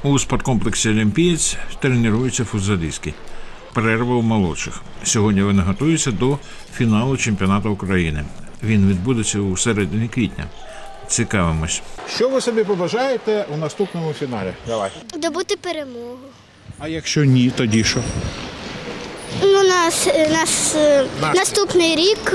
У спорткомплексі «Олімпієць» тренуються футзалістки. Перерва у молодших. Сьогодні вони готуються до фіналу чемпіонату України. Він відбудеться у середині квітня. Цікавимось. Що ви собі побажаєте у наступному фіналі? Давай. Добути перемогу. А якщо ні, тоді що? Ну, наступний рік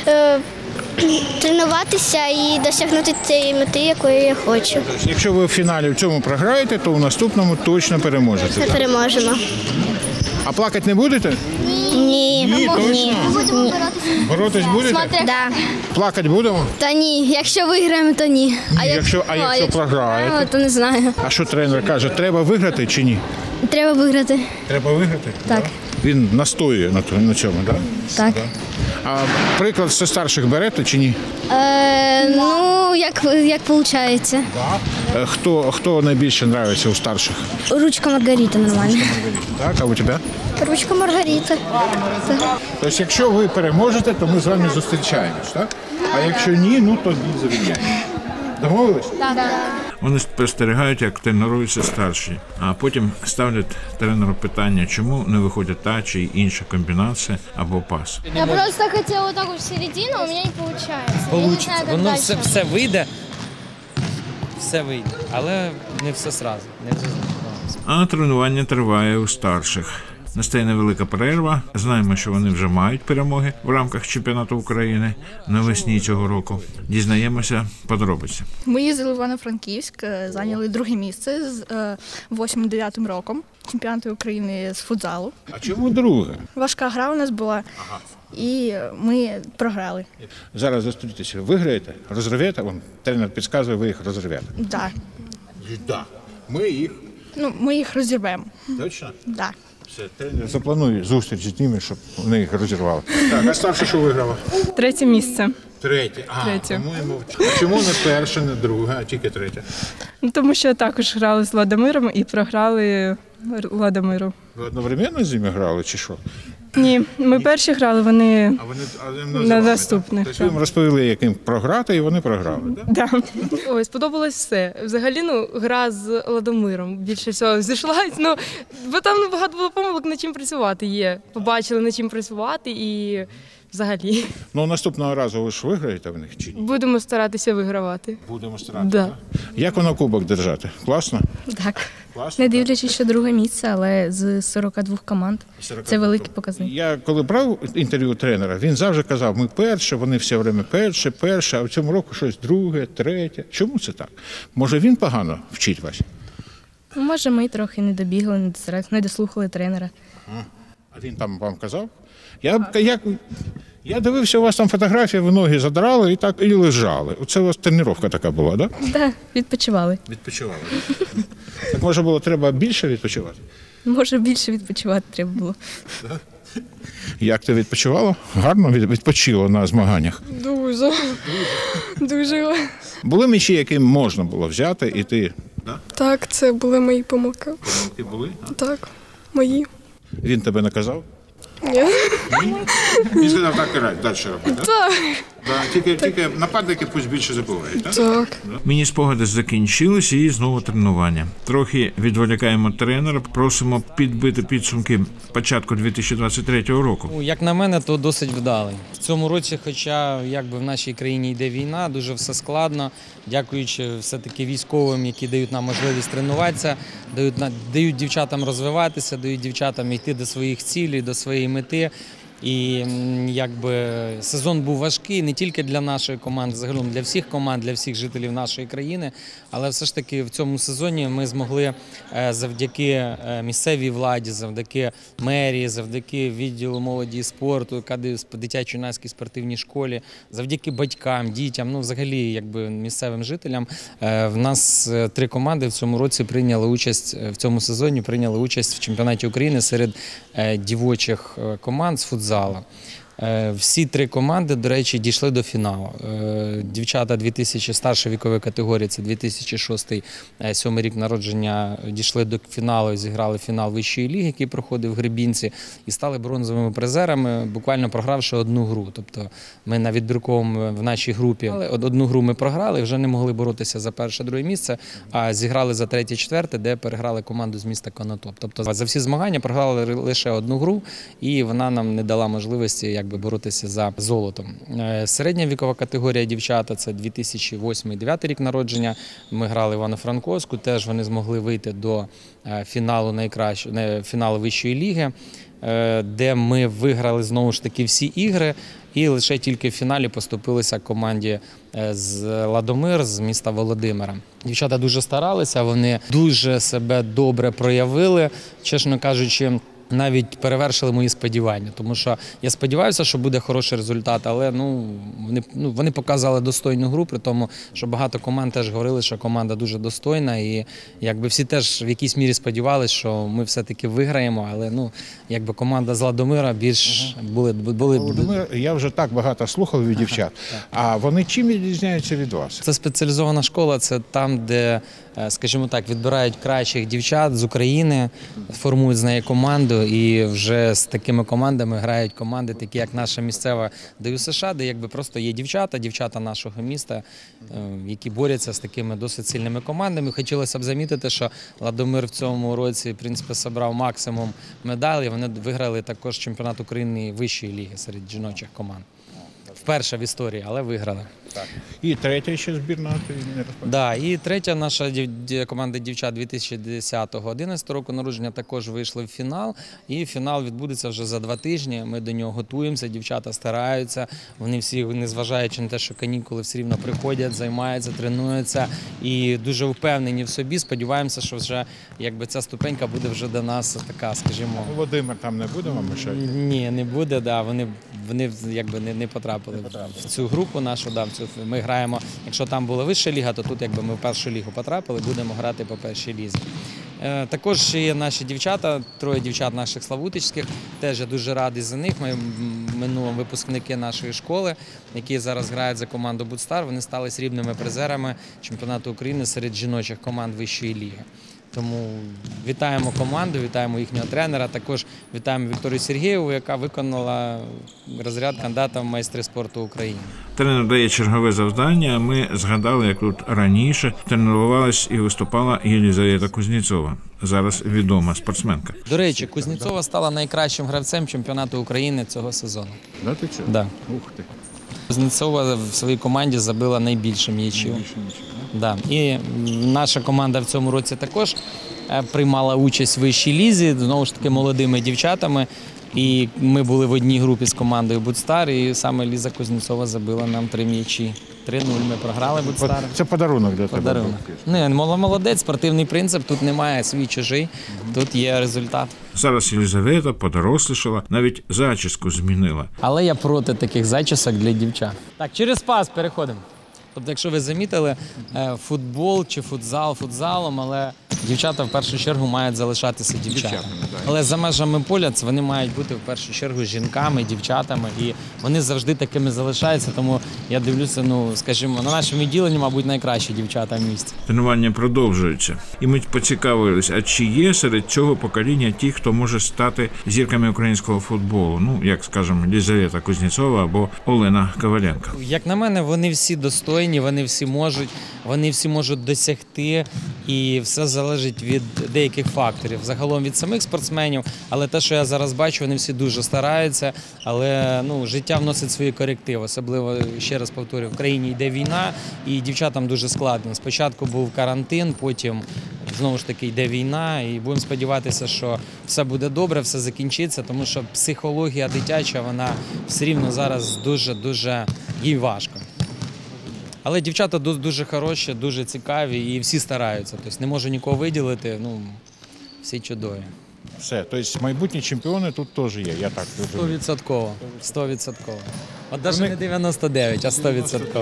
тренуватися і досягнути цієї мети, якої я хочу. Тобто, якщо ви в фіналі в цьому програєте, то у наступному точно переможете. Ми переможемо. А плакати не будете? Ні. Ні, точно? Боротись будете? Да. Плакати будемо? Та ні, якщо виграємо, то ні. Якщо програєте? То не знаю. А що тренер каже, треба виграти чи ні? Треба виграти. Треба виграти? Так. Він настоює на цьому, так? Так. А приклад зі старших берете чи ні? Ну, як виходить. Хто найбільше подобається у старших? Ручка Маргарита нормально. Так, а у тебе? Ручка Маргарита. Тобто, якщо ви переможете, то ми з вами зустрічаємось, так? А якщо ні, ну тоді завіряємо. Домовились? Так. Вони спостерігають, як тренуються старші, а потім ставлять тренеру питання, чому не виходить та чи інша комбінація або пас. Я просто хотіла вот так в середину, а у мене не виходить. Получиться. Воно все вийде, але не все одразу. А тренування триває у старших. Настає невелика перерва. Знаємо, що вони вже мають перемоги в рамках чемпіонату України навесні цього року. Дізнаємося подробиці. Ми їздили в Івано-Франківськ, зайняли друге місце з 8-9 роком чемпіонату України з футзалу. А чому друге? Важка гра у нас була, і ми програли. Зараз зустрітися. Виграєте? Розрив'єте? Вон, тренер підказує, ви їх розрив'єте. Да. Так. Ми їх розірвемо. Точно? Да. Все, тренер запланує зустріч з ними, щоб вони їх розірвали. Так, а старше що виграла? Третє місце. Третє. Третє. А чому не перше, не друге, а тільки третє? Ну, тому що також грали з Ладомиром і програли Ладомиру. Ви одновременно з ними грали чи що? Ні, ми перші грали, вони на на наступних. Тобто ви їм розповіли, як їм програти, і вони програли, так? Да. Ой, сподобалось все. Взагалі, гра з Ладомиром більше всього зійшлась, бо там багато було помилок, над чим працювати є. Побачили, над чим працювати і взагалі. Ну, наступного разу ви ж виграєте в них чи ні? Будемо старатися вигравати. Будемо старатися. Да. Так? Як воно кубок держати? Класно? Так. Класно? Не дивлячись, що друге місце, але з 42 команд. 42. Це великий показник. Я коли брав інтерв'ю тренера, він завжди казав, ми перше, вони все время перше, а в цьому року щось друге, третє. Чому це так? Може він погано вчить вас? Може, ми трохи не добігли, не дослухали тренера. А він там вам казав? Я дивився, у вас там фотографії, ви ноги задрали і лежали. Оце у вас тренування така була, так? Так, відпочивали. Відпочивали. Так може було треба більше відпочивати? Може, більше відпочивати треба було. Як ти відпочивала? Гарно відпочила на змаганнях? Дуже. Були м'ячі, які можна було взяти, і ти... Так, це були мої помилки. Помилки були? Так, мої. Він тебе наказав? Ні. Він сказав, так і далі робити, так? Так. Тільки нападники пусть більше забувають, так? Так. Міні-спогади закінчились і знову тренування. Трохи відволікаємо тренера, просимо підбити підсумки початку 2023 року. Як на мене, то досить вдалий. В цьому році, хоча в нашій країні йде війна, дуже все складно, дякуючи все-таки військовим, які дають нам можливість тренуватися, дають дівчатам розвиватися, дають дівчатам йти до своїх цілей, до своєї мети. І сезон був важкий не тільки для нашої команди, загалом для всіх команд, для всіх жителів нашої країни, але все ж таки в цьому сезоні ми змогли завдяки місцевій владі, завдяки мерії, завдяки відділу молоді і спорту, дитячо-юнацькій спортивній школі, завдяки батькам, дітям, взагалі місцевим жителям. В нас 3 команди в цьому році в цьому сезоні прийняли участь в чемпіонаті України серед дівочих команд з футзалу. Всі 3 команди, до речі, дійшли до фіналу. Дівчата 2000 старшої вікової категорії, це 2006-2007 рік народження, дійшли до фіналу і зіграли фінал вищої ліги, який проходив в Гребінці, і стали бронзовими призерами, буквально програвши одну гру. Тобто ми на відбірковому в нашій групі одну гру ми програли, вже не могли боротися за перше-друге місце, а зіграли за третє-четверте, де переграли команду з міста Конотоп. Тобто за всі змагання програли лише одну гру, і вона нам не дала можливості боротися за золотом. Середня вікова категорія дівчата – це 2008-2009 рік народження. Ми грали в Івано-Франковську, теж вони змогли вийти до фіналу вищої ліги, де ми виграли знову ж таки всі ігри, і лише тільки в фіналі поступилися команді з Ладомир, з міста Володимира. Дівчата дуже старалися, вони дуже себе добре проявили, чесно кажучи, навіть перевершили мої сподівання, тому що я сподівався, що буде хороший результат, але вони показали достойну гру, при тому, що багато команд теж говорили, що команда дуже достойна, і всі теж в якійсь мірі сподівалися, що ми все-таки виграємо, але команда з Ладомира більш були... Ладомир, я вже так багато слухав від дівчат, а вони чим відрізняються від вас? Це спеціалізована школа, це там, де, скажімо так, відбирають кращих дівчат з України, формують з неї команду, і вже з такими командами грають команди, такі як наша місцева ДЮСШ, де просто є дівчата нашого міста, які борються з такими досить сильними командами. Хотілося б замітити, що Ладомир в цьому році, в принципі, зібрав максимум медалей. Вони виграли також чемпіонат України вищої ліги серед жіночих команд. Вперше в історії, але виграли. Так. І третя ще збірна? Так, і третя наша команда дівчат 2010-2011 року народження також вийшли в фінал. І фінал відбудеться вже за 2 тижні. Ми до нього готуємося, дівчата стараються. Вони всі, незважаючи на те, що канікули, все рівно приходять, займаються, тренуються. І дуже впевнені в собі. Сподіваємося, що вже ця ступенька буде вже до нас така, скажімо... Володимир там не буде вам мішати? Ні, не буде, да. Вони не потрапили в цю групу нашу, да, ми граємо, якщо там була вища ліга, то тут ми в першу лігу потрапили, будемо грати по першій лізі. Також є наші дівчата, 3 дівчат наших славутичських, теж я дуже радий за них. Ми минулому випускники нашої школи, які зараз грають за команду «Будстар», вони стали срібними призерами чемпіонату України серед жіночих команд вищої ліги. Тому вітаємо команду, вітаємо їхнього тренера, також вітаємо Вікторію Сергієву, яка виконала розряд кандидата в майстри спорту України. Тренер дає чергове завдання. Ми згадали, як тут раніше тренувалась і виступала Єлізавета Кузнєцова, зараз відома спортсменка. До речі, Кузнєцова стала найкращим гравцем чемпіонату України цього сезону. Да, ти чого? Да. Ух ти. Кузнєцова в своїй команді забила найбільше м'ячів. Да. І наша команда в цьому році також приймала участь в вищій лізі, знову ж таки молодими дівчатами. І ми були в одній групі з командою «Будстар», і саме Ліза Кузнєцова забила нам 3 м'ячі. 3-0 ми програли «Будстар». Це подарунок для тебе? Подарунок. Не, молодець, спортивний принцип, тут немає свій-чужий, тут є результат. Зараз Єлізавета подорослішала, навіть зачіску змінила. Але я проти таких зачісок для дівчат. Так, через пас переходимо. Тобто, якщо ви замітили, футбол чи футзал футзалом, але дівчата в першу чергу мають залишатися дівчатами. Але за межами поля вони мають бути в першу чергу жінками, дівчатами, і вони завжди такими залишаються, тому я дивлюся, скажімо, на нашому відділенні, мабуть, найкращі дівчата в місті. Тренування продовжуються. І ми поцікавилися, а чи є серед цього покоління ті, хто може стати зірками українського футболу? Як, скажімо, Єлізавета Кузнєцова або Олена Коваленко. Як на мене, вони всі достойні, вони всі можуть досягти, і все залежить від деяких факторів. Загалом від самих спортсменів, але те, що я зараз бачу, вони всі дуже стараються, але життя вносить свої корективи. Особливо, ще раз повторюю, в країні йде війна, і дівчатам дуже складно. Спочатку був карантин, потім знову ж таки йде війна, і будемо сподіватися, що все буде добре, все закінчиться, тому що психологія дитяча, вона все рівно зараз дуже їй важко. Але дівчата дуже хороші, дуже цікаві і всі стараються. Тобто не можу нікого виділити, всі чудові. Все, тобто майбутні чемпіони тут теж є, я так розумію. 100%. От навіть не 99, а 100%.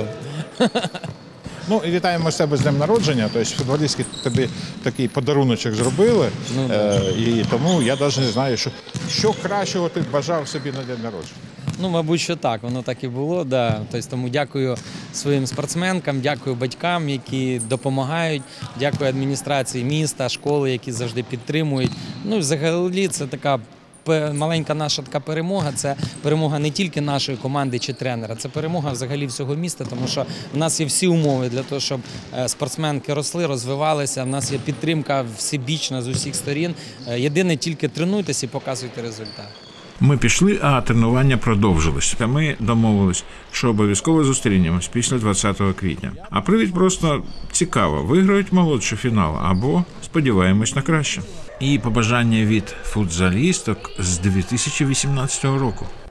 І вітаємо себе з днем народження, тобто футболістки тобі такий подаруночок зробили, і тому я навіть не знаю, що кращого ти бажав собі на день народження. Ну, мабуть, що так, воно так і було. Да. Тобто, тому дякую своїм спортсменкам, дякую батькам, які допомагають, дякую адміністрації міста, школи, які завжди підтримують. Ну, взагалі, це така маленька наша така перемога, це перемога не тільки нашої команди чи тренера, це перемога взагалі всього міста, тому що в нас є всі умови для того, щоб спортсменки росли, розвивалися, в нас є підтримка всебічна з усіх сторін. Єдине, тільки тренуйтесь і показуйте результат. Ми пішли, а тренування продовжилось. Ми домовились, що обов'язково зустрінемось після 20 квітня. А привід просто цікаво. Виграють молодший фінал або сподіваємось на краще. І побажання від футзалісток з 2018 року.